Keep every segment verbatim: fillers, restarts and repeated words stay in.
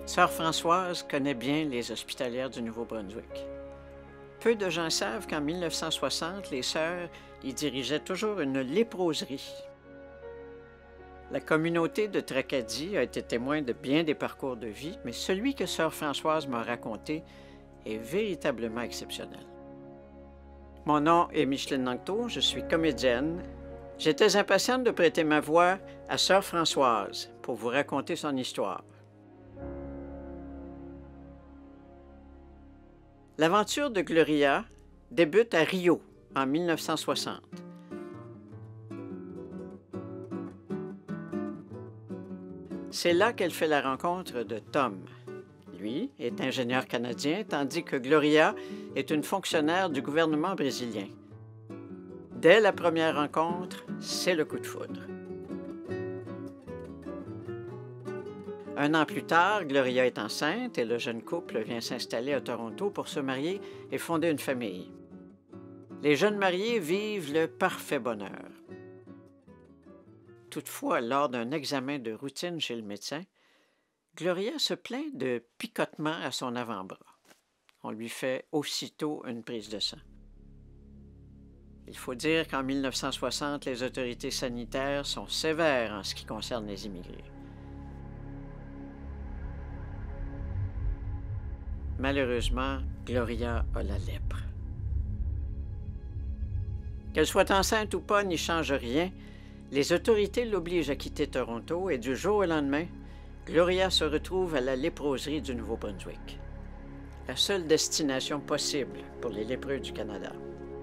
Sœur Françoise connaît bien les hospitalières du Nouveau-Brunswick. Peu de gens savent qu'en mille neuf cent soixante, les sœurs y dirigeaient toujours une léproserie. La communauté de Tracadie a été témoin de bien des parcours de vie, mais celui que Sœur Françoise m'a raconté est véritablement exceptionnel. Mon nom est Micheline Nanctot, je suis comédienne. J'étais impatiente de prêter ma voix à Sœur Françoise pour vous raconter son histoire. L'aventure de Gloria débute à Rio en mille neuf cent soixante. C'est là qu'elle fait la rencontre de Tom. Lui est ingénieur canadien, tandis que Gloria est une fonctionnaire du gouvernement brésilien. Dès la première rencontre, c'est le coup de foudre. Un an plus tard, Gloria est enceinte et le jeune couple vient s'installer à Toronto pour se marier et fonder une famille. Les jeunes mariés vivent le parfait bonheur. Toutefois, lors d'un examen de routine chez le médecin, Gloria se plaint de picotements à son avant-bras. On lui fait aussitôt une prise de sang. Il faut dire qu'en mille neuf cent soixante, les autorités sanitaires sont sévères en ce qui concerne les immigrés. Malheureusement, Gloria a la lèpre. Qu'elle soit enceinte ou pas n'y change rien. Les autorités l'obligent à quitter Toronto et du jour au lendemain, Gloria se retrouve à la léproserie du Nouveau-Brunswick, la seule destination possible pour les lépreux du Canada.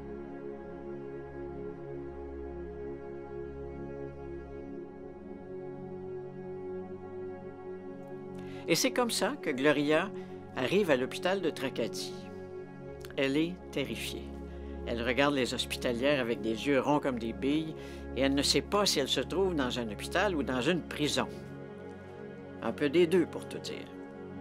Et c'est comme ça que Gloria arrive à l'hôpital de Tracadie. Elle est terrifiée. Elle regarde les hospitalières avec des yeux ronds comme des billes et elle ne sait pas si elle se trouve dans un hôpital ou dans une prison. Un peu des deux, pour tout dire.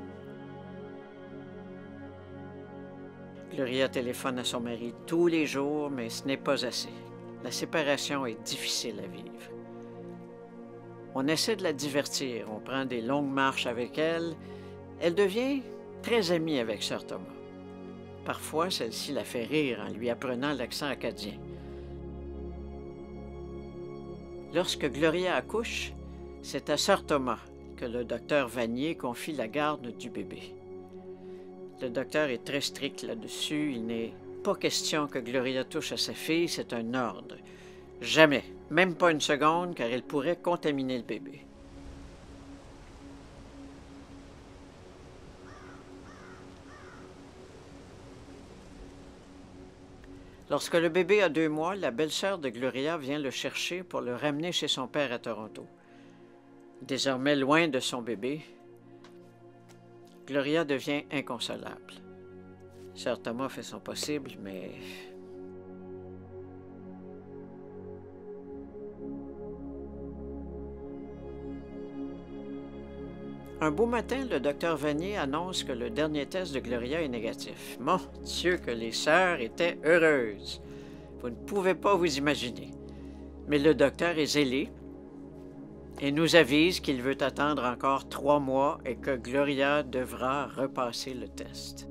Gloria téléphone à son mari tous les jours, mais ce n'est pas assez. La séparation est difficile à vivre. On essaie de la divertir, on prend des longues marches avec elle. Elle devient très amie avec Sœur Thomas. Parfois, celle-ci la fait rire en lui apprenant l'accent acadien. Lorsque Gloria accouche, c'est à Sœur Thomas que le docteur Vanier confie la garde du bébé. Le docteur est très strict là-dessus. Il n'est pas question que Gloria touche à sa fille, c'est un ordre. Jamais, même pas une seconde, car elle pourrait contaminer le bébé. Lorsque le bébé a deux mois, la belle-sœur de Gloria vient le chercher pour le ramener chez son père à Toronto. Désormais loin de son bébé, Gloria devient inconsolable. Sœur Thomas fait son possible, mais... Un beau matin, le docteur Vanier annonce que le dernier test de Gloria est négatif. Mon Dieu, que les sœurs étaient heureuses! Vous ne pouvez pas vous imaginer. Mais le docteur est zélé et nous avise qu'il veut attendre encore trois mois et que Gloria devra repasser le test.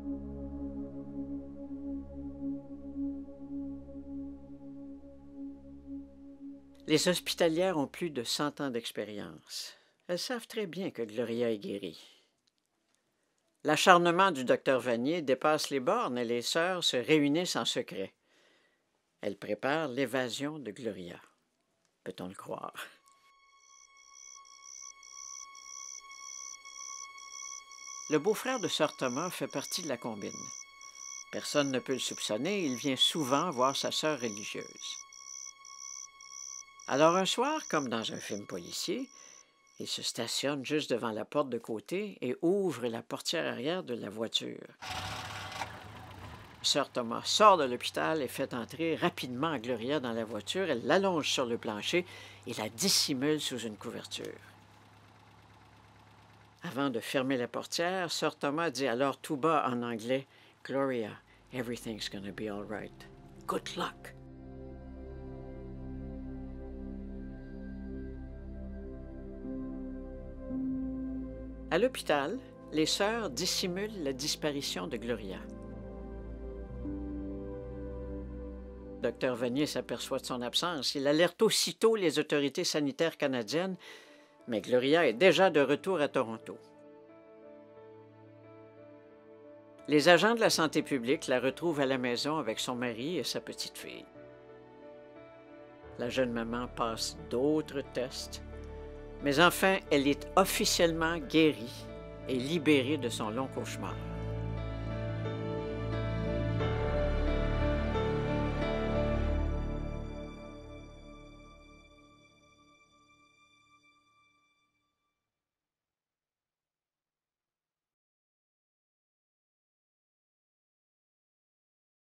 Les hospitalières ont plus de cent ans d'expérience. Elles savent très bien que Gloria est guérie. L'acharnement du docteur Vanier dépasse les bornes et les sœurs se réunissent en secret. Elles préparent l'évasion de Gloria. Peut-on le croire? Le beau-frère de Sœur Thomas fait partie de la combine. Personne ne peut le soupçonner, il vient souvent voir sa sœur religieuse. Alors un soir, comme dans un film policier, il se stationne juste devant la porte de côté et ouvre la portière arrière de la voiture. Sœur Thomas sort de l'hôpital et fait entrer rapidement Gloria dans la voiture. Elle l'allonge sur le plancher et la dissimule sous une couverture. Avant de fermer la portière, Sœur Thomas dit alors tout bas en anglais « Gloria, everything's gonna be all right. Good luck! » À l'hôpital, les sœurs dissimulent la disparition de Gloria. Docteur Vanier s'aperçoit de son absence. Il alerte aussitôt les autorités sanitaires canadiennes, mais Gloria est déjà de retour à Toronto. Les agents de la santé publique la retrouvent à la maison avec son mari et sa petite fille. La jeune maman passe d'autres tests, mais enfin, elle est officiellement guérie et libérée de son long cauchemar.